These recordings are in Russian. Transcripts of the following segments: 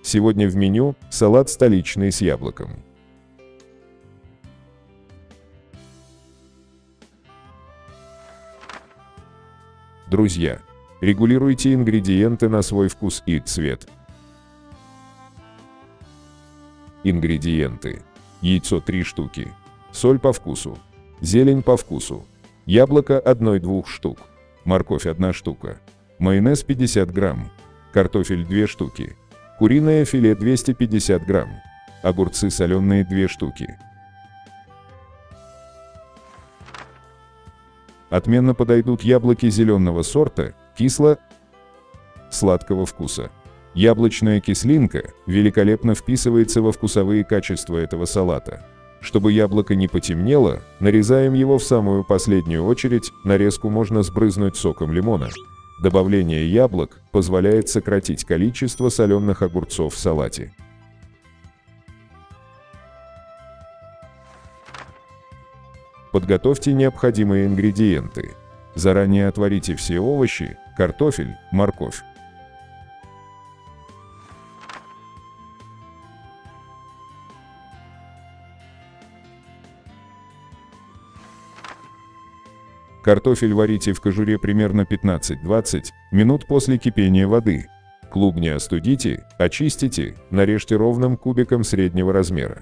Сегодня в меню салат столичный с яблоком. Друзья, регулируйте ингредиенты на свой вкус и цвет. Ингредиенты: яйцо 3 штуки, соль по вкусу, зелень по вкусу, яблоко 1-2 штук, морковь 1 штука, майонез 50 грамм, картофель 2 штуки, куриное филе 250 грамм, огурцы соленые 2 штуки. Отменно подойдут яблоки зеленого сорта, кисло-сладкого вкуса. Яблочная кислинка великолепно вписывается во вкусовые качества этого салата. Чтобы яблоко не потемнело, нарезаем его в самую последнюю очередь, нарезку можно сбрызнуть соком лимона. Добавление яблок позволяет сократить количество соленых огурцов в салате. Подготовьте необходимые ингредиенты. Заранее отварите все овощи, картофель, морковь. Картофель варите в кожуре примерно 15-20 минут после кипения воды. Клубни остудите, очистите, нарежьте ровным кубиком среднего размера.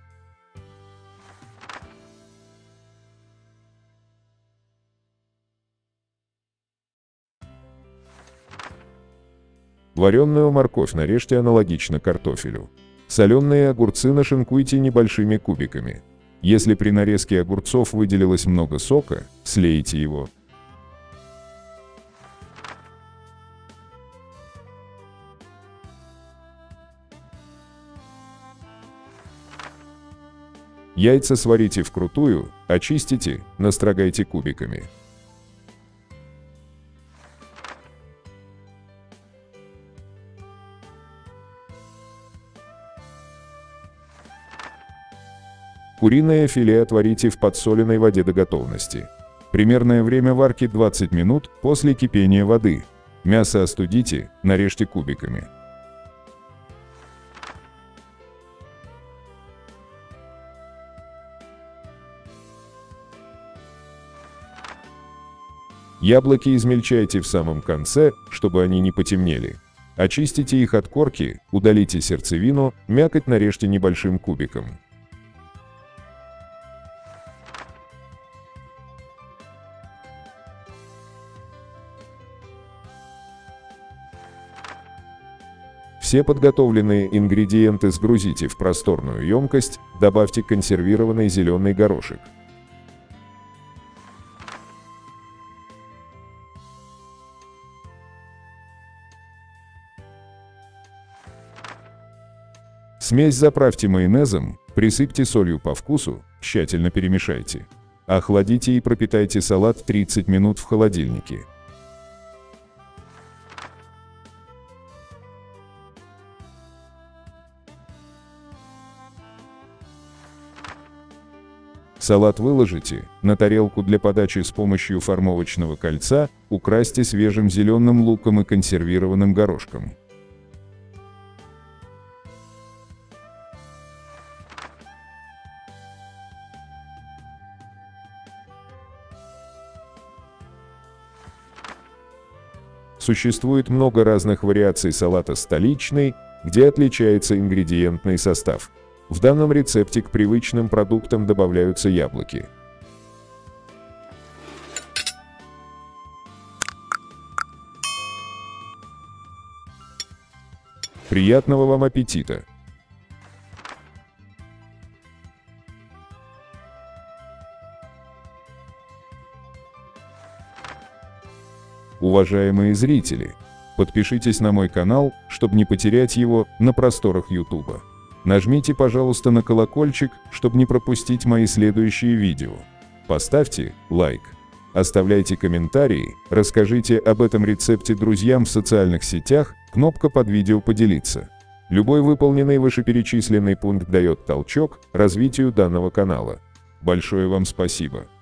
Вареную морковь нарежьте аналогично картофелю. Соленые огурцы нашинкуйте небольшими кубиками. Если при нарезке огурцов выделилось много сока, слейте его. Яйца сварите вкрутую, очистите, настрогайте кубиками. Куриное филе отварите в подсоленной воде до готовности. Примерное время варки 20 минут после кипения воды. Мясо остудите, нарежьте кубиками. Яблоки измельчайте в самом конце, чтобы они не потемнели. Очистите их от корки, удалите сердцевину, мякоть нарежьте небольшим кубиком. Все подготовленные ингредиенты сгрузите в просторную емкость, добавьте консервированный зеленый горошек. Смесь заправьте майонезом, присыпьте солью по вкусу, тщательно перемешайте. Охладите и пропитайте салат 30 минут в холодильнике. Салат выложите на тарелку для подачи с помощью формовочного кольца, украсьте свежим зеленым луком и консервированным горошком. Существует много разных вариаций салата столичный, где отличается ингредиентный состав. В данном рецепте к привычным продуктам добавляются яблоки. Приятного вам аппетита! Уважаемые зрители, подпишитесь на мой канал, чтобы не потерять его на просторах YouTube. Нажмите, пожалуйста, на колокольчик, чтобы не пропустить мои следующие видео. Поставьте лайк, оставляйте комментарии, расскажите об этом рецепте друзьям в социальных сетях, кнопка под видео «Поделиться». Любой выполненный вышеперечисленный пункт дает толчок развитию данного канала. Большое вам спасибо!